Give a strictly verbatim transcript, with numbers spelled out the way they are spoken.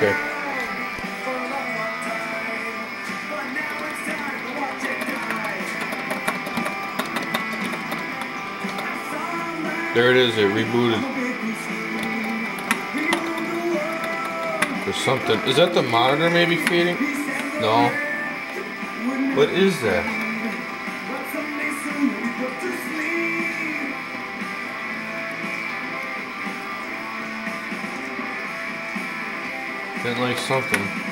Okay. There it is, it rebooted. There's something. Is that the monitor maybe fading? No. What is that? Didn't like something.